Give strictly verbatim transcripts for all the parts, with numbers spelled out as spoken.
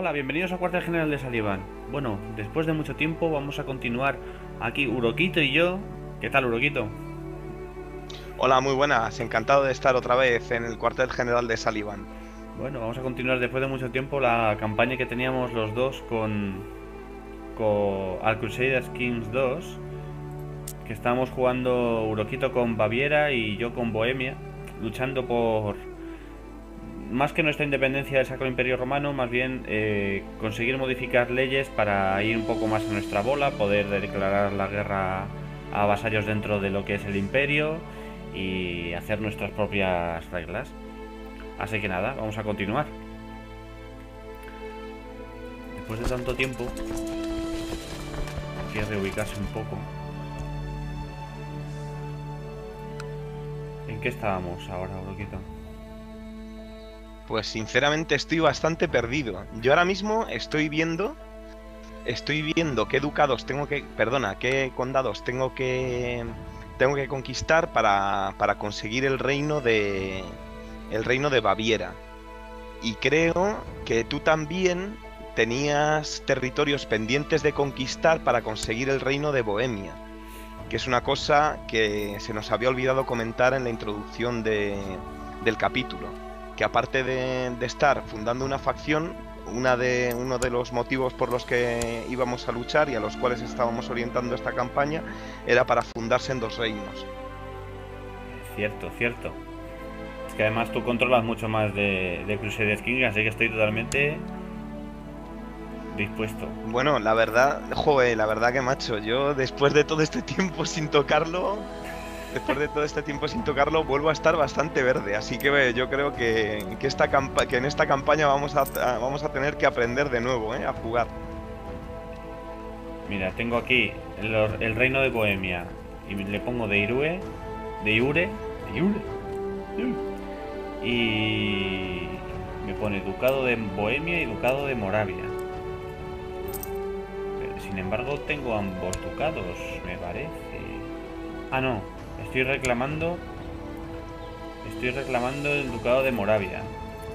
Hola, bienvenidos a Cuartel General de Saliban. Bueno, después de mucho tiempo vamos a continuar aquí Uroquito y yo. ¿Qué tal, Uroquito? Hola, muy buenas. Encantado de estar otra vez en el cuartel general de Saliban. Bueno, vamos a continuar después de mucho tiempo la campaña que teníamos los dos con, con Al Crusaders Kings dos, que estábamos jugando Uroquito con Baviera y yo con Bohemia, luchando por, más que nuestra independencia del Sacro Imperio Romano, más bien eh, conseguir modificar leyes para ir un poco más a nuestra bola, poder declarar la guerra a vasallos dentro de lo que es el imperio y hacer nuestras propias reglas. Así que nada, vamos a continuar. Después de tanto tiempo, hay que reubicarse un poco. ¿En qué estábamos ahora, Broquito? Pues sinceramente estoy bastante perdido. Yo ahora mismo estoy viendo, estoy viendo qué ducados tengo que, perdona, qué condados tengo que, tengo que conquistar para, para conseguir el reino de, el reino de Baviera. Y creo que tú también tenías territorios pendientes de conquistar para conseguir el reino de Bohemia, que es una cosa que se nos había olvidado comentar en la introducción de, del capítulo. Que aparte de, de estar fundando una facción, una de, uno de los motivos por los que íbamos a luchar y a los cuales estábamos orientando esta campaña era para fundarse en dos reinos. Cierto, cierto. Es que además tú controlas mucho más de, de Crusader King, así que estoy totalmente dispuesto. Bueno, la verdad, joder, la verdad que macho, yo después de todo este tiempo sin tocarlo... Después de todo este tiempo sin tocarlo, vuelvo a estar bastante verde. Así que yo creo que, que, esta campa que en esta campaña vamos a, a, vamos a tener que aprender de nuevo, ¿eh? A jugar. Mira, tengo aquí el, el reino de Bohemia. Y le pongo de Irue. De Iure. De Iure. Y me pone ducado de Bohemia y ducado de Moravia. Pero, sin embargo, tengo ambos ducados, me parece. Ah, no. Estoy reclamando. Estoy reclamando el ducado de Moravia.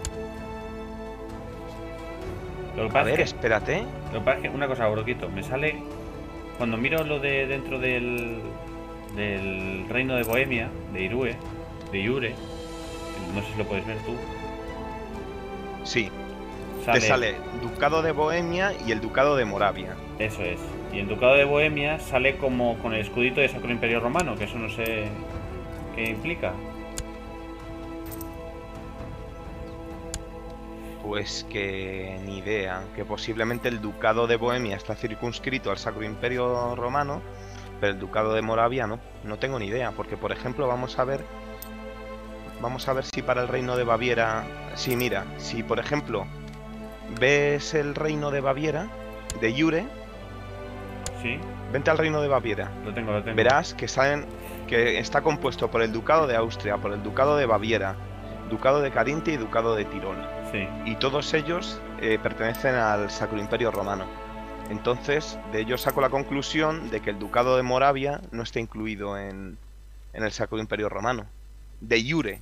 Lo que pasa A ver, es que, espérate. Lo que pasa es que, una cosa, Broquito, me sale. Cuando miro lo de dentro del. Del reino de Bohemia, de Irue, de Iure, no sé si lo puedes ver tú. Sí. Sale, te sale ducado de Bohemia y el ducado de Moravia. Eso es. Y el ducado de Bohemia sale como con el escudito de Sacro Imperio Romano, que eso no sé qué implica. Pues que ni idea. Que posiblemente el ducado de Bohemia está circunscrito al Sacro Imperio Romano, pero el ducado de Moravia no. No tengo ni idea, porque por ejemplo vamos a ver... Vamos a ver si para el reino de Baviera... Sí, mira, si por ejemplo ves el reino de Baviera, de Iure... Sí. Vente al reino de Baviera. Lo tengo, lo tengo. Verás que, salen, que está compuesto por el ducado de Austria, por el ducado de Baviera, ducado de Carintia y ducado de Tirol. Sí. Y todos ellos eh, pertenecen al Sacro Imperio Romano. Entonces, de ello saco la conclusión de que el ducado de Moravia no está incluido en, en el Sacro Imperio Romano. De Iure.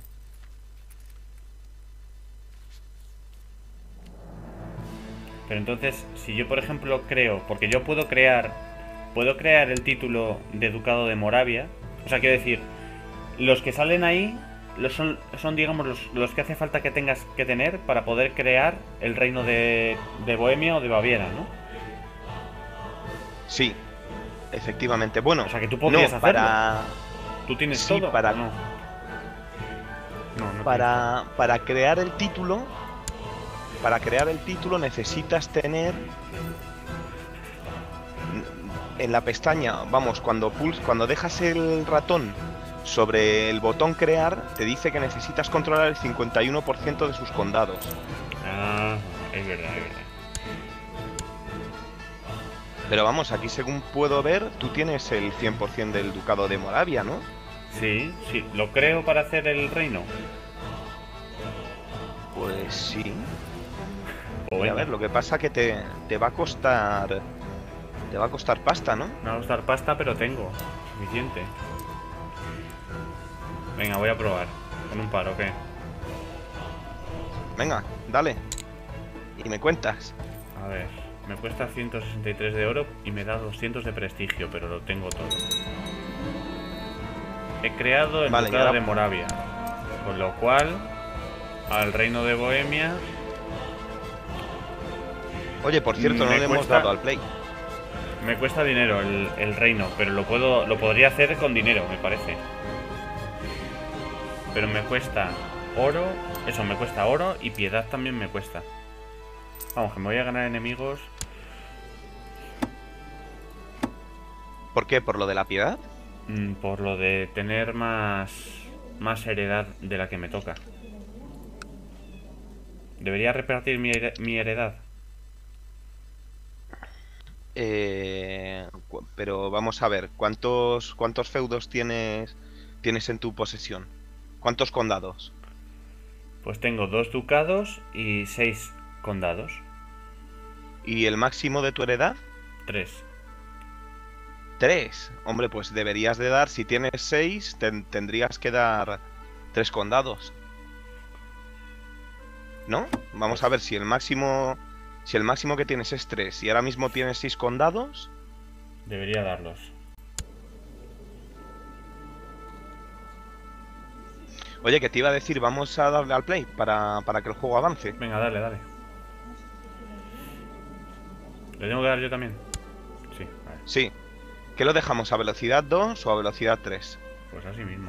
Pero entonces, si yo por ejemplo creo, porque yo puedo crear, puedo crear el título de ducado de Moravia, o sea, quiero decir, los que salen ahí los son, son digamos, los, los que hace falta que tengas que tener para poder crear el reino de, de Bohemia o de Baviera, ¿no? Sí, efectivamente. Bueno, o sea, que tú podrías no, hacerlo. Para... ¿Tú tienes sí, todo? Para... No. No, no para, para crear el título... Para crear el título necesitas tener en la pestaña, vamos, cuando puls, cuando dejas el ratón sobre el botón crear, te dice que necesitas controlar el cincuenta y uno por ciento de sus condados. Ah, es verdad, es verdad. Pero vamos, aquí según puedo ver, tú tienes el cien por ciento del ducado de Moravia, ¿no? Sí, sí, lo creo para hacer el reino. Pues sí. Bueno. A ver, lo que pasa que te, te va a costar... Te va a costar pasta, ¿no? Me va a costar pasta, pero tengo suficiente. Venga, voy a probar. Con un paro, ¿qué? Venga, dale. Y me cuentas. A ver, me cuesta ciento sesenta y tres de oro y me da doscientos de prestigio, pero lo tengo todo. He creado el Vale, ducado ahora... de Moravia, con lo cual al reino de Bohemia... Oye, por cierto, no me le hemos cuesta- dado al play. Me cuesta dinero el, el reino, pero lo puedo, lo podría hacer con dinero, me parece. Pero me cuesta oro, eso me cuesta oro y piedad también me cuesta. Vamos, que me voy a ganar enemigos. ¿Por qué? ¿Por lo de la piedad? mm, Por lo de tener más, más heredad de la que me toca. ¿Debería repartir mi, here- mi heredad? Eh, cu- pero vamos a ver, ¿cuántos, cuántos feudos tienes, tienes en tu posesión? ¿Cuántos condados? Pues tengo dos ducados y seis condados. ¿Y el máximo de tu heredad? Tres. Tres. Hombre, pues deberías de dar, si tienes seis, ten- tendrías que dar tres condados. ¿No? Vamos a ver si el máximo, si el máximo que tienes es tres y ahora mismo tienes seis condados. Debería darlos. Oye, que te iba a decir, vamos a darle al play para, para que el juego avance. Venga, dale, dale. ¿Le tengo que dar yo también? Sí, vale. Sí. ¿Qué lo dejamos? ¿A velocidad dos o a velocidad tres? Pues así mismo.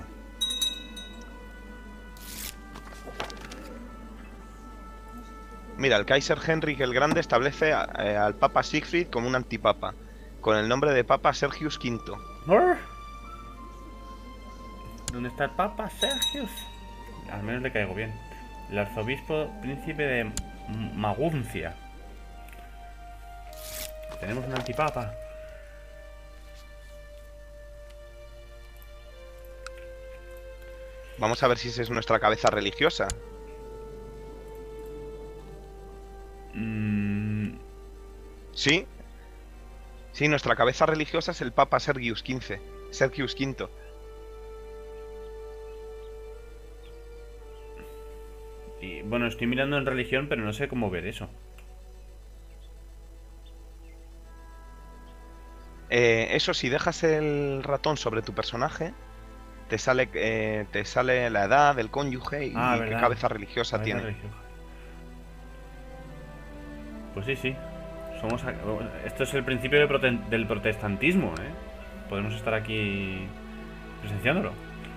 Mira, el Kaiser Henrik el Grande establece a- eh, al Papa Siegfried como un antipapa, con el nombre de Papa Sergius quinto. ¡Brr! ¿Dónde está el Papa Sergius? Al menos le caigo bien. El arzobispo príncipe de M- Maguncia. Tenemos un antipapa. Vamos a ver si esa es nuestra cabeza religiosa. Mm, ¿Sí? Sí, nuestra cabeza religiosa es el Papa Sergius quince. Sergius quinto. y bueno, estoy mirando en religión, pero no sé cómo ver eso. Eh, eso, si dejas el ratón sobre tu personaje, te sale, eh, te sale la edad, el cónyuge y Ah, qué verdad. cabeza religiosa Cabeza tiene. religiosa. Pues sí, sí. Somos a- Esto es el principio del prote- del protestantismo, ¿eh? Podemos estar aquí presenciándolo.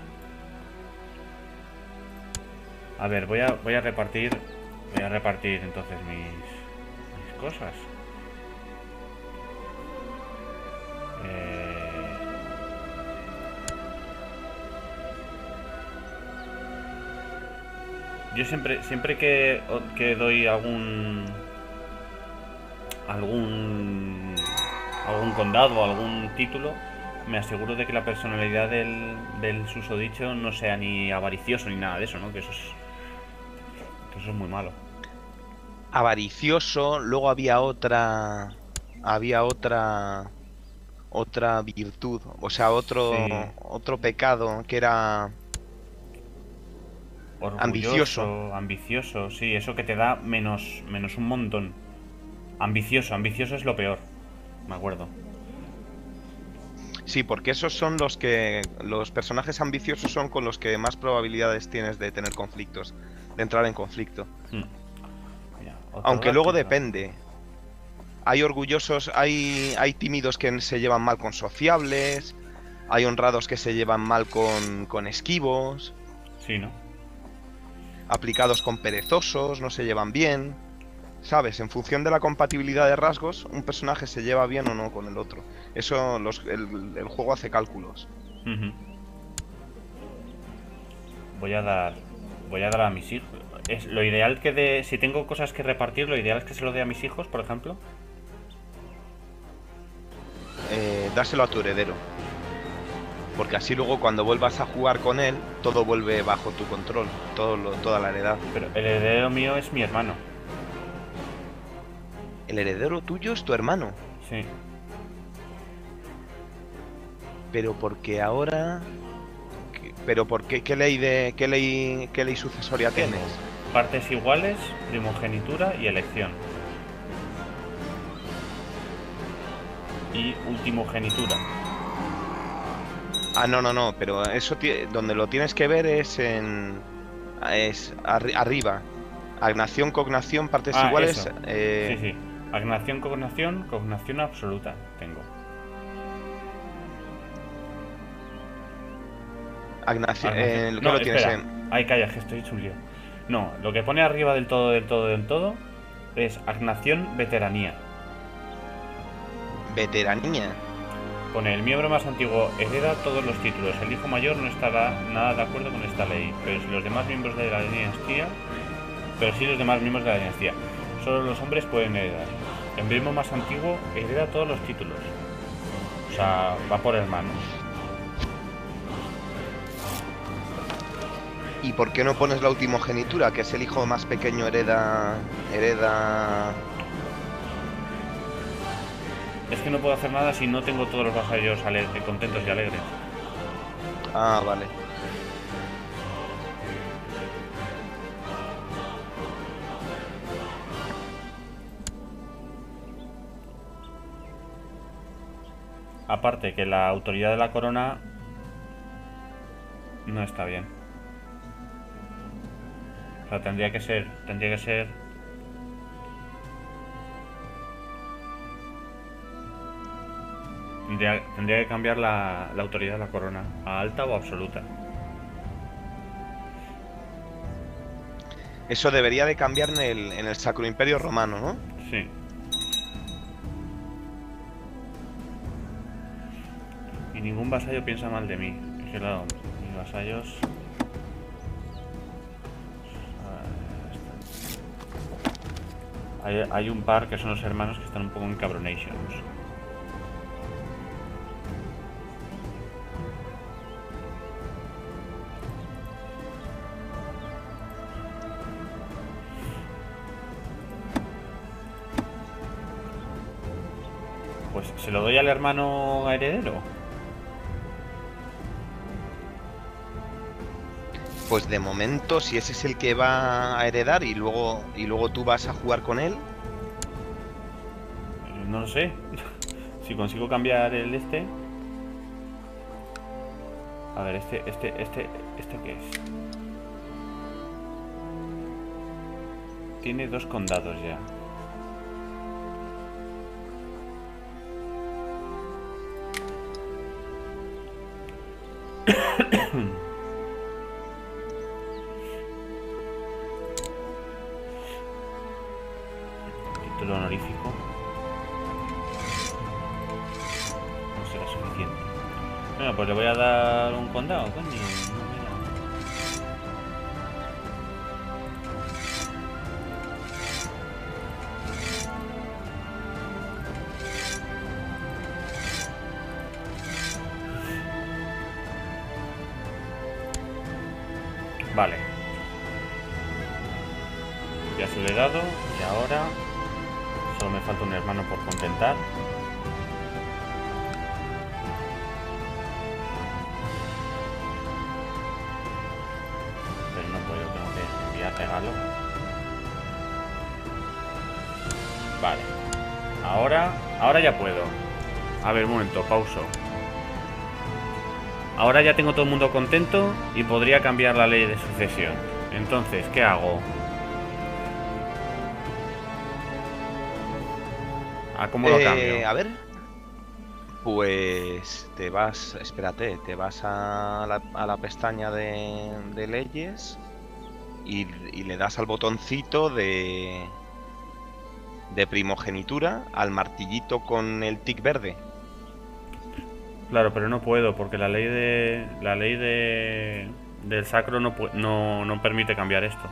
A ver, voy a, voy a repartir. Voy a repartir entonces mis, mis cosas. Eh, Yo siempre, siempre que, que doy algún algún algún condado o algún título, me aseguro de que la personalidad del, del susodicho no sea ni avaricioso ni nada de eso, ¿no? Que eso es que eso es muy malo. Avaricioso, luego había otra, había otra, otra virtud, o sea, otro, Sí. otro pecado que era Orgulloso, ambicioso. ambicioso, sí, eso que te da menos, menos un montón. Ambicioso, ambicioso es lo peor, me acuerdo. Sí, porque esos son los que, los personajes ambiciosos son con los que más probabilidades tienes de tener conflictos, de entrar en conflicto. Hmm. Mira, otro Aunque luego ratito. depende. Hay orgullosos, hay, hay tímidos que se llevan mal con sociables, hay honrados que se llevan mal con, con esquivos, Sí, ¿no? aplicados con perezosos, no se llevan bien. ¿Sabes? En función de la compatibilidad de rasgos, un personaje se lleva bien o no con el otro. Eso los- el, el juego hace cálculos. Ujú. Voy a dar. Voy a dar a mis hijos. Es lo ideal que de. Si tengo cosas que repartir, lo ideal es que se lo dé a mis hijos, por ejemplo. Eh, dáselo a tu heredero. Porque así luego cuando vuelvas a jugar con él, todo vuelve bajo tu control, todo lo- toda la heredad. Pero el heredero mío es mi hermano. El heredero tuyo es tu hermano. Sí. Pero porque ahora... ¿Qué- Pero por qué, qué ley de qué ley qué ley sucesoria tienes? Partes iguales, primogenitura y elección. y ultimogenitura. Ah, no, no, no, pero eso donde lo tienes que ver es en... es arri arriba. Agnación, cognación, partes ah, iguales. Eso. Eh... Sí, sí. Agnación, cognación, cognación absoluta tengo. Agnación, Agnación. eh, ¿qué No, lo tienes espera. en...? Ay, calla, que estoy hecho un lío. No, lo que pone arriba del todo, del todo, del todo es agnación, veteranía. Veteranía. Pone, el miembro más antiguo hereda todos los títulos. El hijo mayor no estará nada de acuerdo con esta ley, pero si los demás miembros de la dinastía, pero sí los demás miembros de la dinastía. Solo los hombres pueden heredar. El miembro más antiguo hereda todos los títulos. O sea, va por hermanos. ¿Y por qué no pones la ultimogenitura, que es el hijo más pequeño hereda... hereda... Es que no puedo hacer nada si no tengo todos los vasallos contentos y alegres. Ah, vale. Aparte que la autoridad de la corona no está bien. O sea, tendría que ser, tendría que ser Tendría, tendría que cambiar la, la autoridad de la corona a alta o absoluta. Eso debería de cambiar en el, en el Sacro Imperio Romano, ¿no? Sí. Y ningún vasallo piensa mal de mí. Es que claro, mis vasallos... Hay, hay un par que son los hermanos que están un poco en cabronations. Pues se lo doy al hermano heredero. Pues de momento, si ese es el que va a heredar y luego y luego tú vas a jugar con él. No lo sé. Si consigo cambiar el este. A ver, este, este, este, este ¿qué es? Tiene dos condados ya. Título honorífico. No será suficiente. Bueno, pues le voy a dar un condado, coño. No, mira. Vale. Ya se lo he dado y ahora solo me falta un hermano por contentar. Pero no puedo, tengo que enviar regalo. Vale. Ahora, ahora ya puedo. A ver, un momento, pauso. Ahora ya tengo todo el mundo contento y podría cambiar la ley de sucesión. Entonces, ¿qué hago? ¿A cómo lo Eh, cambio? a ver. Pues te vas, espérate, te vas a la, a la pestaña de, de leyes y, y le das al botoncito de, de primogenitura, al martillito con el tic verde. Claro, pero no puedo porque la ley de la ley de del sacro no no, no permite cambiar esto.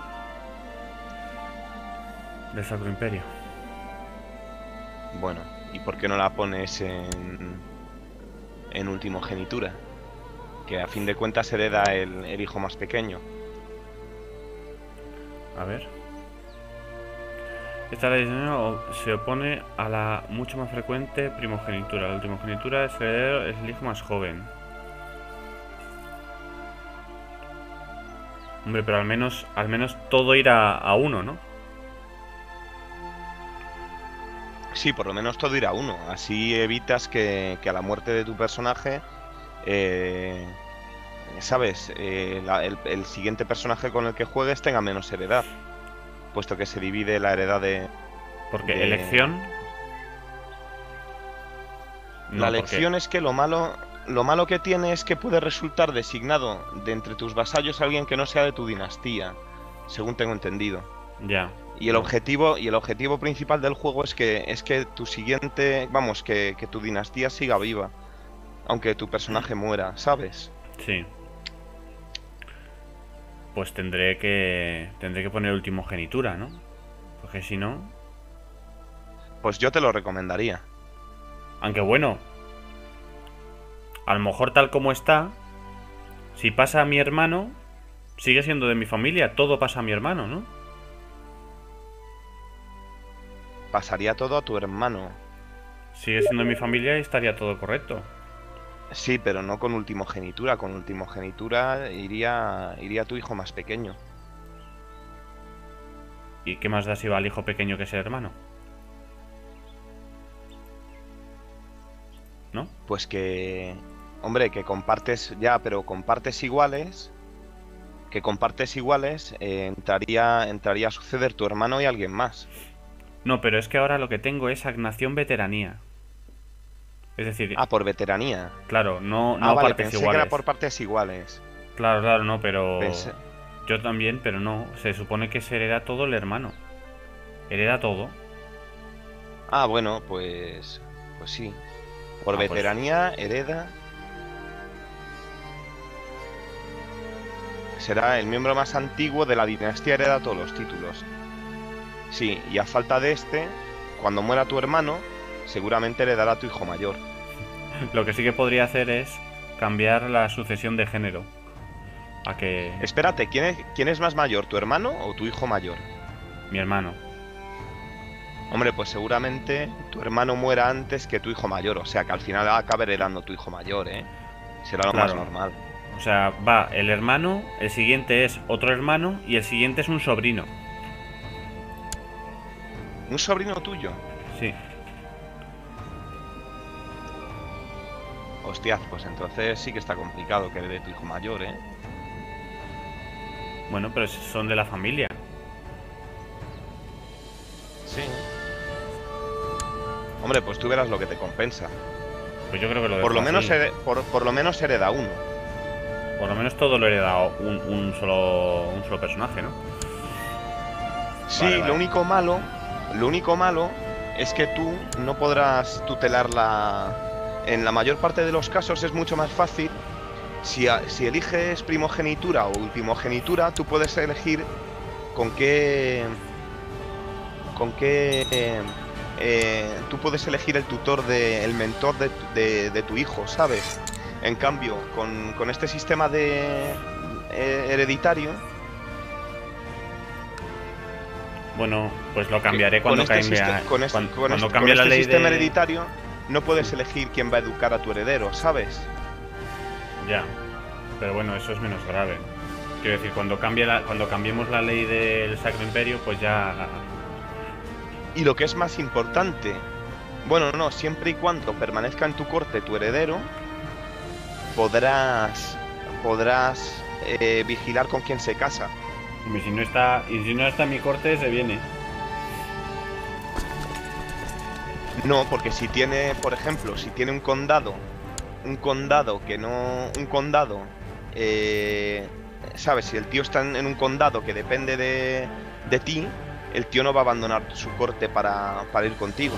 Del Sacro Imperio. Bueno, ¿y por qué no la pones en en ultimogenitura? Que a fin de cuentas hereda el, el hijo más pequeño. A ver. Esta ley se opone a la mucho más frecuente primogenitura. La ultimogenitura es el heredero, es el hijo más joven. Hombre, pero al menos, al menos todo irá a uno, ¿no? Sí, por lo menos todo irá a uno. Así evitas que, que a la muerte de tu personaje, eh, ¿sabes? Eh, la- el, el siguiente personaje con el que juegues tenga menos heredad, puesto que se divide la heredad de... Porque de... elección... La No, porque... lección es que lo malo, lo malo que tiene es que puede resultar designado de entre tus vasallos alguien que no sea de tu dinastía, según tengo entendido. Ya. Y el No. objetivo, y el objetivo principal del juego es que, es que tu siguiente, vamos, que, que tu dinastía siga viva, aunque tu personaje muera, ¿sabes? Sí. Pues tendré que... Tendré que poner ultimogenitura, ¿no? Porque si no... Pues yo te lo recomendaría. Aunque bueno... A lo mejor tal como está... Si pasa a mi hermano... Sigue siendo de mi familia. Todo pasa a mi hermano, ¿no? Pasaría todo a tu hermano. Sigue siendo de mi familia y estaría todo correcto. Sí, pero no con ultimogenitura. Con ultimogenitura iría, iría tu hijo más pequeño. ¿Y qué más da si va al hijo pequeño que es el hermano? ¿No? Pues que... Hombre, que compartes ya, pero compartes iguales... Que compartes iguales, eh, entraría, entraría a suceder tu hermano y alguien más. No, pero es que ahora lo que tengo es agnación veteranía. Es decir, Ah, por veteranía. claro, no, Ah, no vale, partes pensé que iguales. era por partes iguales. Claro, claro, no, pero... Pensé... Yo también, pero no. Se supone que se hereda todo el hermano. Hereda todo. Ah, bueno, pues... Pues sí. Por Ah, pues- veteranía, hereda... Será el miembro más antiguo de la dinastía, hereda todos los títulos. Sí, y a falta de este, cuando muera tu hermano, seguramente heredará a tu hijo mayor. Lo que sí que podría hacer es cambiar la sucesión de género. A que... Espérate, ¿quién es, quién es más mayor, tu hermano o tu hijo mayor? Mi hermano. Hombre, pues seguramente tu hermano muera antes que tu hijo mayor, o sea que al final acabe heredando tu hijo mayor, ¿eh? Será lo Claro. más normal. O sea, va el hermano, el siguiente es otro hermano y el siguiente es un sobrino. ¿Un sobrino tuyo? Sí. Hostias, pues entonces sí que está complicado que herede tu hijo mayor, ¿eh? Bueno, pero son de la familia. Sí. Hombre, pues tú verás lo que te compensa. Pues yo creo que lo Por lo, dejo menos así. here- por, por lo menos hereda uno. Por lo menos todo lo he heredado un, un solo un solo personaje, ¿no? Sí, Vale, vale. lo único malo, lo único malo es que tú no podrás tutelarla. En la mayor parte de los casos es mucho más fácil. Si, a- si eliges primogenitura o ultimogenitura, tú puedes elegir con qué. Con qué. eh, eh, tú puedes elegir el tutor, de, el mentor de, tu- de- de tu hijo, ¿sabes? En cambio, con, con este sistema de eh, hereditario. Bueno, pues lo cambiaré Con cuando este cambie, siste- con este- cuando, con cuando este- cambie con la este ley sistema de... hereditario no puedes elegir quién va a educar a tu heredero, ¿sabes? Ya, pero bueno, eso es menos grave. Quiero decir, cuando cambie la, cuando cambiemos la ley del Sacro Imperio, pues ya... Y lo que es más importante, bueno, no, siempre y cuando permanezca en tu corte tu heredero, podrás podrás eh, vigilar con quién se casa. Y si no está, y si no está en mi corte, se viene. No, porque si tiene, por ejemplo, si tiene un condado, un condado que no, un condado, eh, sabes, si el tío está en, en un condado que depende de, de ti, el tío no va a abandonar su corte para, para ir contigo,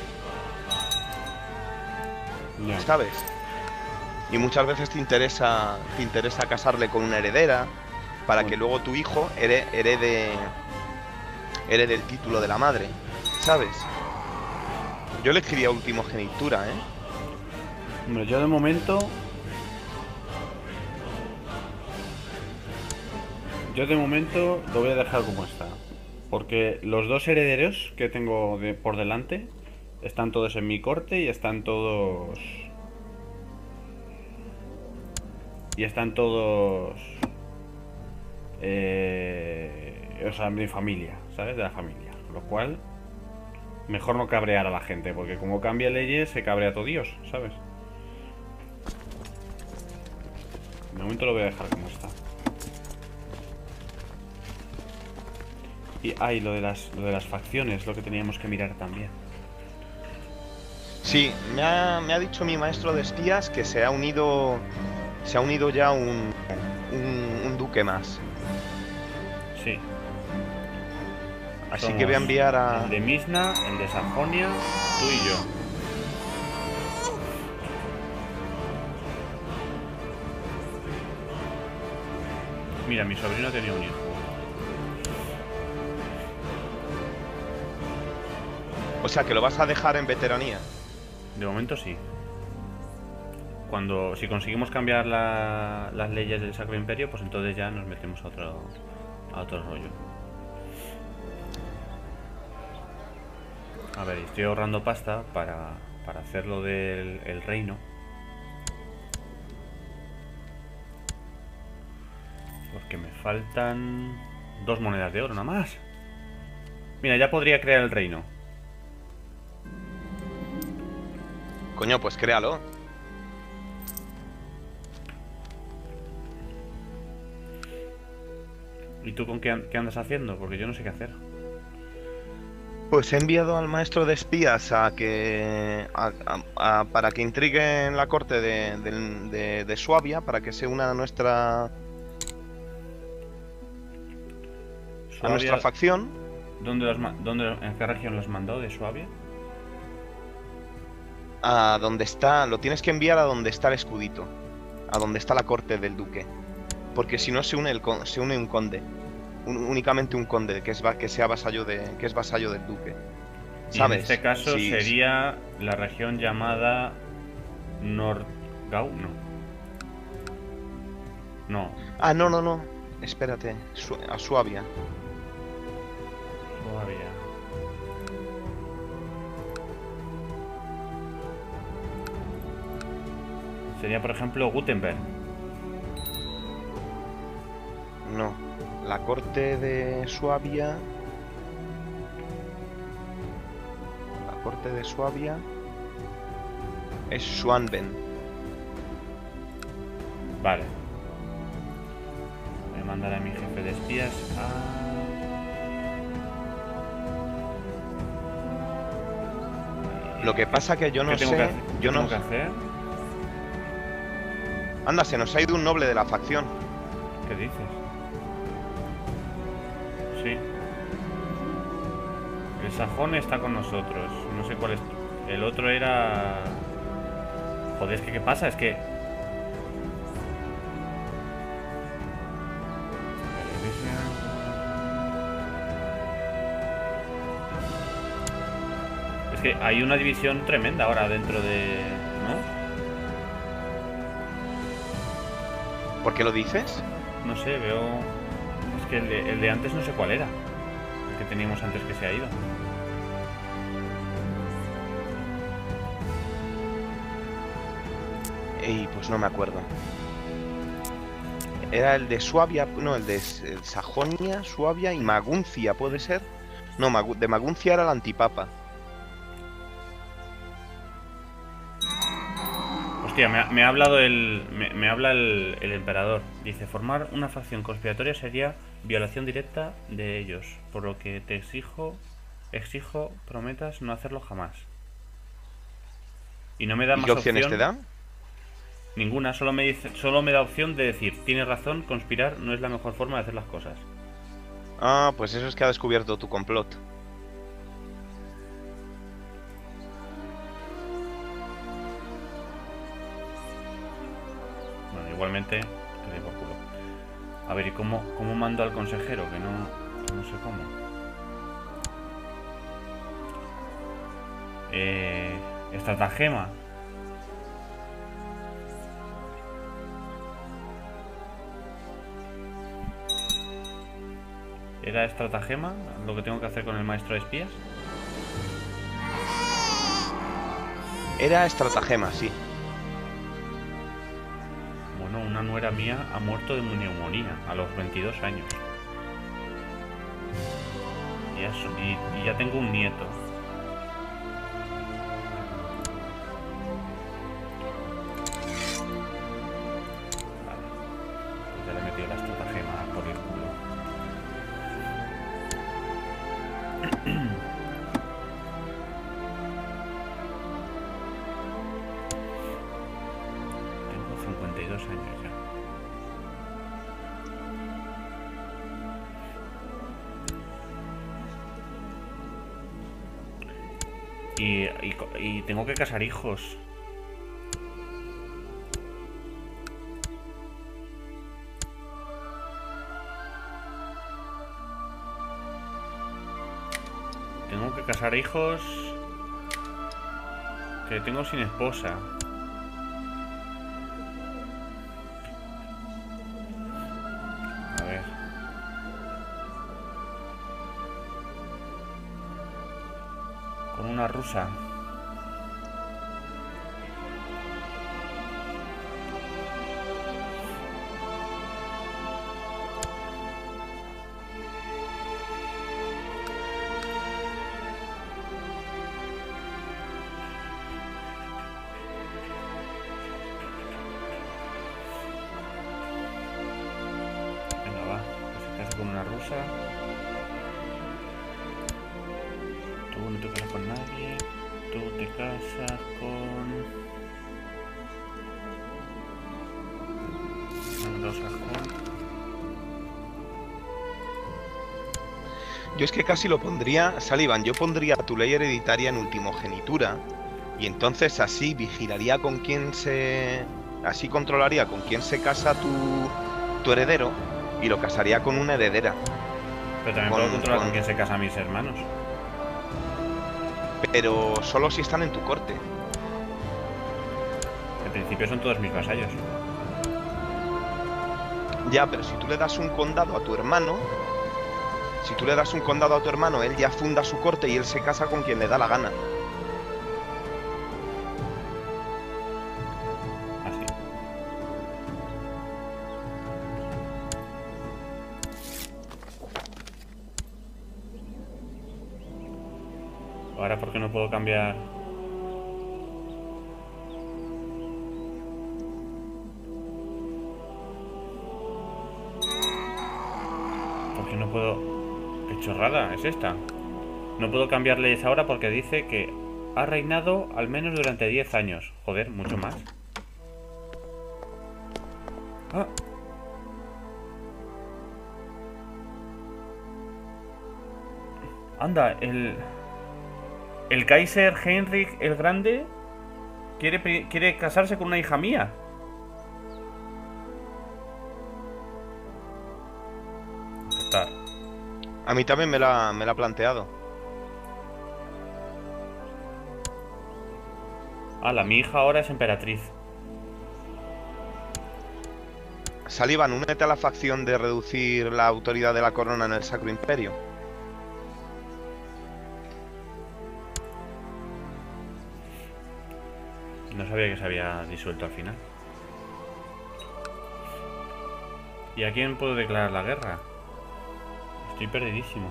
Ya. ¿sabes? Y muchas veces te interesa, te interesa casarle con una heredera para Bueno. que luego tu hijo here- herede, herede el título de la madre, ¿sabes? Yo elegiría ultimogenitura, ¿eh? Hombre, yo de momento... Yo de momento lo voy a dejar como está. Porque los dos herederos que tengo de, por delante están todos en mi corte y están todos... Y están todos... Eh, o sea, mi familia, ¿sabes? De la familia. Lo cual... mejor no cabrear a la gente, porque como cambia leyes se cabrea todo Dios, ¿sabes? De momento lo voy a dejar como está. Y hay ah, lo de las lo de las facciones, lo que teníamos que mirar también. Sí, me ha, me ha dicho mi maestro de espías que se ha unido se ha unido ya un, un, un duque más. Sí. Así Somos que voy a enviar a... el de Misna, el de Sajonia, tú y yo. Mira, mi sobrino tenía un hijo. O sea, que lo vas a dejar en veteranía. De momento sí. Cuando, si conseguimos cambiar la, las leyes del Sacro Imperio, pues entonces ya nos metemos a otro, a otro rollo. A ver, estoy ahorrando pasta para, para hacer lo del el reino. Porque me faltan dos monedas de oro nada más. Mira, ya podría crear el reino. Coño, pues créalo. ¿Y tú con qué, qué andas haciendo? Porque yo no sé qué hacer. Pues he enviado al maestro de espías a que a, a, a, para que intrigue en la corte de, de, de, de Suabia, para que se una a nuestra Suabia, a nuestra facción. ¿Dónde los, dónde, ¿En qué región los mandó de Suabia? A donde está, lo tienes que enviar a donde está el escudito, a donde está la corte del duque, porque si no se une el se une un conde, un, únicamente un conde que es que sea vasallo de que es vasallo del duque. ¿Sabes? Y en este caso sí, sería sí. La región llamada Nordgau, no. No. Ah, no, no, no. Espérate, Su a Suabia. Suabia. Sería, por ejemplo, Gutenberg. No, la corte de Suabia. La corte de Suabia es Schwanben. Vale. Voy a mandar a mi jefe de espías a... Lo que pasa que yo no ¿Qué tengo sé. que hacer? Yo ¿Qué no tengo que hacer? Anda, se nos ha ido un noble de la facción. ¿Qué dices? Sí. El sajón está con nosotros. No sé cuál es. El otro era... Joder, es que ¿qué pasa? Es que... Es que hay una división tremenda ahora dentro de... ¿no? ¿Por qué lo dices? No sé, veo... Es que el de, el de antes no sé cuál era. El que teníamos antes que se ha ido. Ey, pues no me acuerdo. Era el de Suabia, no, el de el Sajonia, Suabia y Maguncia, ¿puede ser? No, Magu de Maguncia era el antipapa. Hostia, me ha, me ha hablado el... Me, me habla el, el emperador. Dice, formar una facción conspiratoria sería violación directa de ellos. Por lo que te exijo... Exijo, prometas no hacerlo jamás. Y no me da ¿Y más qué opciones opción, te dan? Ninguna, solo me dice, solo me da opción de decir, tienes razón, conspirar no es la mejor forma de hacer las cosas. Ah, pues eso es que ha descubierto tu complot. Bueno, igualmente, te doy por culo. A ver, ¿y cómo, cómo mando al consejero? Que no, que no sé cómo. Eh, estratagema. ¿Era estratagema lo que tengo que hacer con el maestro de espías? Era estratagema, sí. Bueno, una nuera mía ha muerto de neumonía a los veintidós años. Y, eso, y, y ya tengo un nieto. veintidós años ya. Y, y, y tengo que casar hijos. Tengo que casar hijos que tengo sin esposa. A ver. Con una rusa. Con una rusa. Tú no te casas con nadie. Tú te casas con anglosajón. Yo es que casi lo pondría, Sullivan, yo pondría tu ley hereditaria en ultimogenitura y entonces así vigilaría con quién se... así controlaría con quién se casa tu, tu heredero. Y lo casaría con una heredera. Pero también con, puedo controlar con... con quién se casa a mis hermanos. Pero solo si están en tu corte. En principio son todos mis vasallos. Ya, pero si tú le das un condado a tu hermano, si tú le das un condado a tu hermano, él ya funda su corte y él se casa con quien le da la gana. Ahora, ¿por qué no puedo cambiar? ¿Por qué no puedo? ¿Qué chorrada es esta? No puedo cambiarles ahora porque dice que ha reinado al menos durante diez años. Joder, mucho más. Ah. Anda, el... El Kaiser Heinrich el Grande quiere, quiere casarse con una hija mía. Aceptar. A mí también me la, me la ha planteado. Ala, mi hija ahora es emperatriz. Sullivan, únete a la facción de reducir la autoridad de la corona en el Sacro Imperio. No sabía que se había disuelto al final. ¿Y a quién puedo declarar la guerra? Estoy perdidísimo.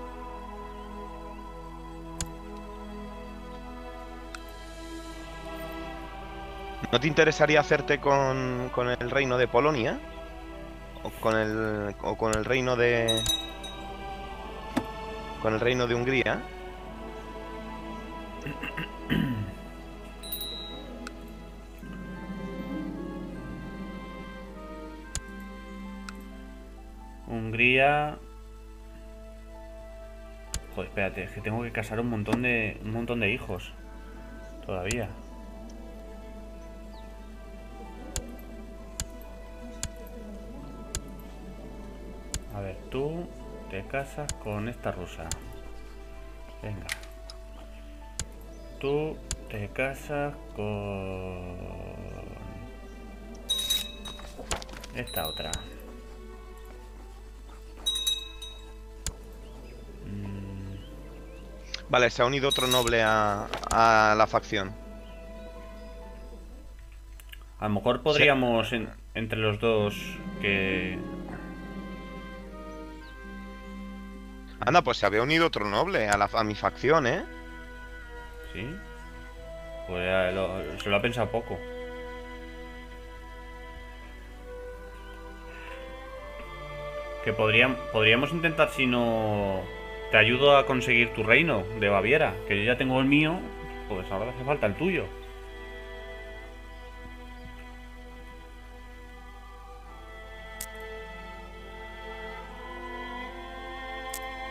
¿No te interesaría hacerte con, con el reino de Polonia? ¿O con el, o con el reino de... con el reino de Hungría? Hungría... Joder, espérate, es que tengo que casar un montón de... un montón de hijos. Todavía. A ver, tú te casas con esta rusa. Venga. Tú te casas con... esta otra. Vale, se ha unido otro noble a, a la facción. A lo mejor podríamos, sí. en, entre los dos, que... Anda, pues se había unido otro noble a, la, a mi facción, ¿eh? ¿Sí? Pues eh, lo, se lo ha pensado poco. Que podrían, podríamos intentar, si no... Te ayudo a conseguir tu reino de Baviera, que yo ya tengo el mío, pues ahora hace falta el tuyo.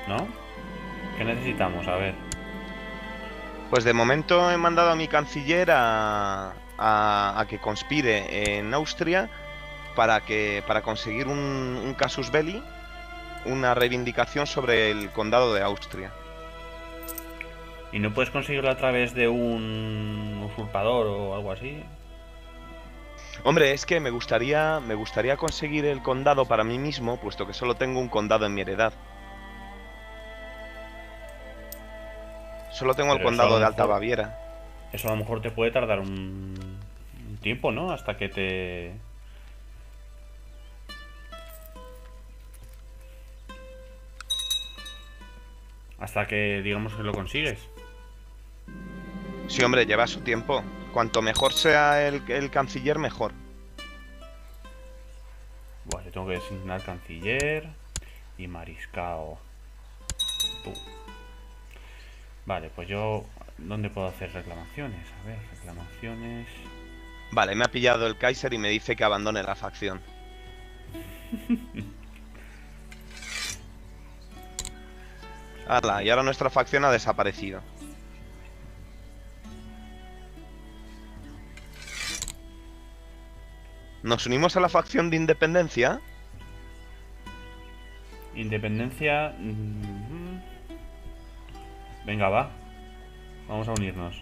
¿no? ¿Qué necesitamos? A ver. Pues de momento he mandado a mi canciller a, a, a que conspire en Austria para que para conseguir un, un casus belli, una reivindicación sobre el condado de Austria. ¿Y no puedes conseguirlo a través de un usurpador o algo así? Hombre, es que me gustaría, me gustaría conseguir el condado para mí mismo, puesto que solo tengo un condado en mi heredad. Solo tengo el Pero eso a lo condado de Alta mejor- Baviera. Eso a lo mejor te puede tardar un, un tiempo, ¿no? Hasta que te... Hasta que digamos que lo consigues. Sí, hombre, lleva su tiempo. Cuanto mejor sea el, el canciller, mejor. Buah, yo tengo que designar canciller y mariscao. Tú. Vale, pues yo... ¿Dónde puedo hacer reclamaciones? A ver, reclamaciones... Vale, me ha pillado el Kaiser y me dice que abandone la facción. Hala, y ahora nuestra facción ha desaparecido. ¿Nos unimos a la facción de independencia? Independencia... mm, Venga, va. Vamos a unirnos.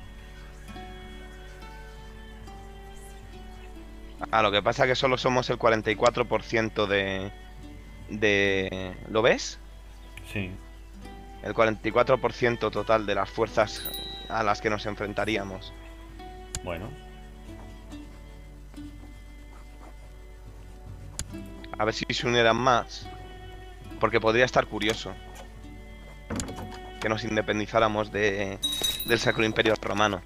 Ah, lo que pasa es que solo somos el cuarenta y cuatro por ciento de... de... ¿Lo ves? Sí. El cuarenta y cuatro por ciento total de las fuerzas a las que nos enfrentaríamos. Bueno. A ver si se unieran más. Porque podría estar curioso que nos independizáramos de, del Sacro Imperio Romano.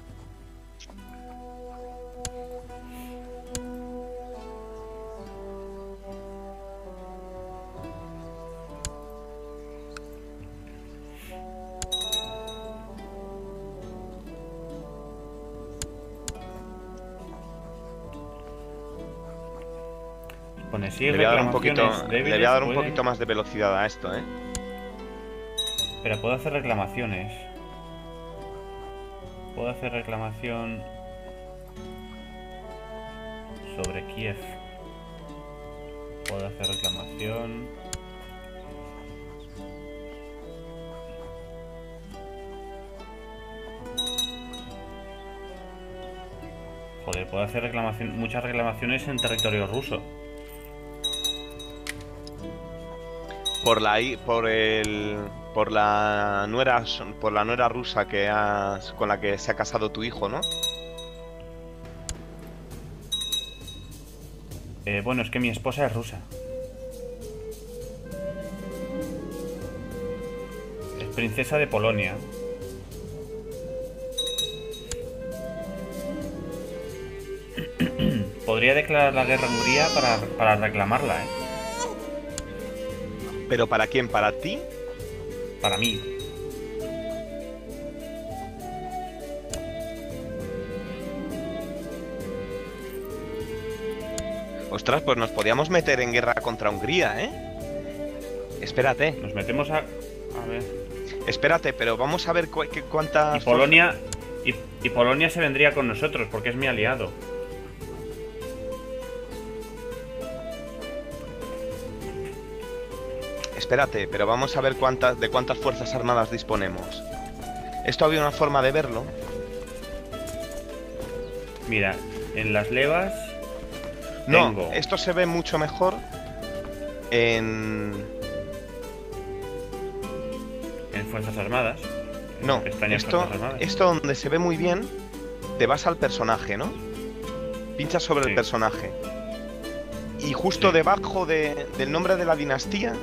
Pone sí, Le voy a dar un reclamaciones poquito, le débiles voy a dar un pueden- poquito más de velocidad a esto, ¿eh? Pero puedo hacer reclamaciones. Puedo hacer reclamación sobre Kiev. Puedo hacer reclamación. Joder, puedo hacer reclamación, muchas reclamaciones en territorio ruso. Por la i- por el por la nuera por la nuera rusa que has con la que se ha casado tu hijo, ¿no? Eh, bueno, es que mi esposa es rusa. Es princesa de Polonia. Podría declarar la guerra a Hungría para, para reclamarla, ¿eh? ¿Pero para quién? ¿Para ti? Para mí. Ostras, pues nos podíamos meter en guerra contra Hungría, ¿eh? Espérate, Nos metemos a... A ver... espérate, pero vamos a ver cu qué- cuántas... Y Polonia... Y, y Polonia se vendría con nosotros porque es mi aliado. Espérate, pero vamos a ver cuántas de cuántas fuerzas armadas disponemos. Esto había una forma de verlo. Mira, en las levas... No, tengo... esto se ve mucho mejor en... En Fuerzas Armadas. En No, pestaña esto, Fuerzas Armadas. esto donde se ve muy bien, te vas al personaje, ¿no? Pinchas sobre Sí. el personaje. Y justo Sí. debajo de- del nombre de la dinastía,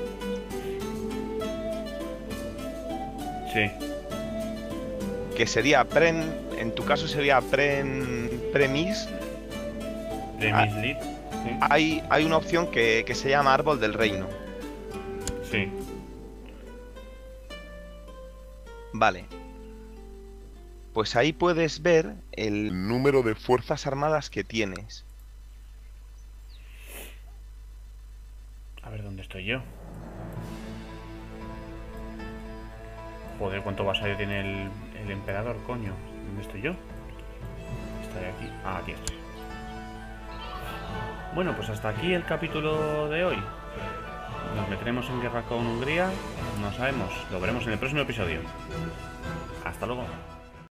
Sí. que sería Pren, en tu caso sería Pren, Premis, Premislit. Sí. hay, hay una opción que, que se llama Árbol del Reino. Sí. Vale. Pues ahí puedes ver el número de fuerzas armadas que tienes. A ver dónde estoy yo. Joder, cuánto vasallo tiene el, el emperador, coño. ¿Dónde estoy yo? Estoy aquí. Ah, aquí estoy. Bueno, pues hasta aquí el capítulo de hoy. Nos meteremos en guerra con Hungría. No sabemos. Lo veremos en el próximo episodio. Hasta luego.